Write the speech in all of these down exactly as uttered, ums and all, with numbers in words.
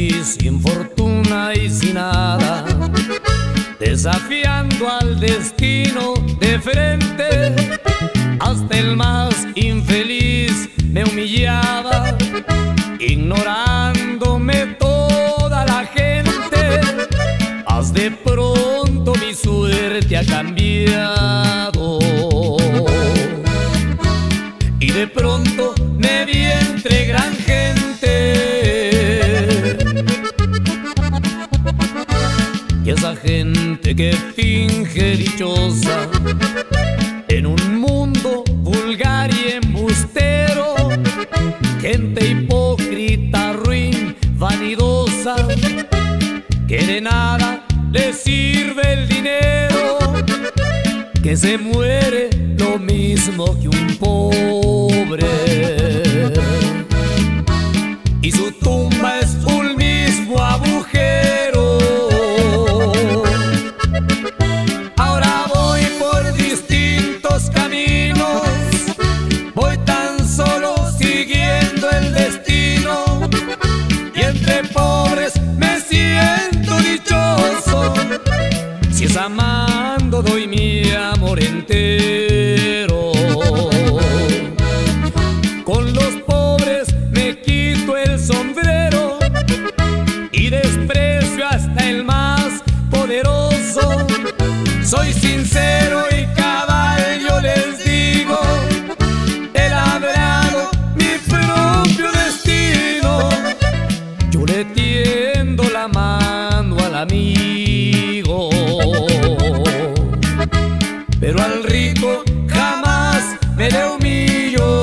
infeliz, sin fortuna y sin nada, desafiando al destino de frente. Hasta el más infeliz me humillaba, ignorándome toda la gente. Haz de pronto mi suerte ha cambiado, y de pronto me vi entre gran gente. Y esa gente que finge dichosa en un mundo vulgar y embustero, gente hipócrita, ruin, vanidosa, que de nada le sirve el dinero, que se muere lo mismo que un pobre, y su tumba es un mismo agujero. Ahora voy por distintos caminos, voy tan solo siguiendo el destino, y entre pobres me siento dichoso, si es amando doy mi amor entero. Con los pobres me quito el sombrero y desprecio hasta el más poderoso. Soy sincero y cabal, yo les digo, he labrado mi propio destino. Yo le tiendo la mano al amigo, pero al rico jamás me le humillo.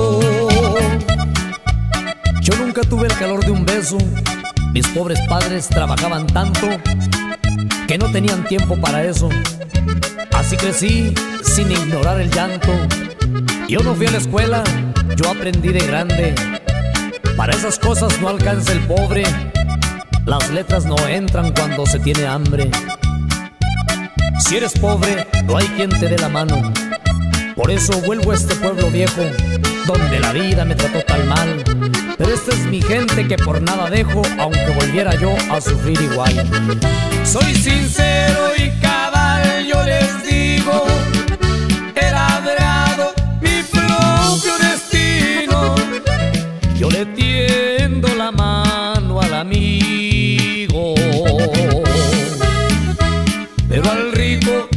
Yo nunca tuve el calor de un beso, mis pobres padres trabajaban tanto que no tenían tiempo para eso. Así crecí sin ignorar el llanto. Yo no fui a la escuela, yo aprendí de grande. Para esas cosas no alcanza el pobre, las letras no entran cuando se tiene hambre. Si eres pobre, no hay quien te dé la mano. Por eso vuelvo a este pueblo viejo, donde la vida me trató tan mal. Pero esta es mi gente que por nada dejo, aunque volviera yo a sufrir igual. Soy sincero y cabal, yo les digo, he labrado mi propio destino. Yo le tiendo la mano al amigo, pero al rico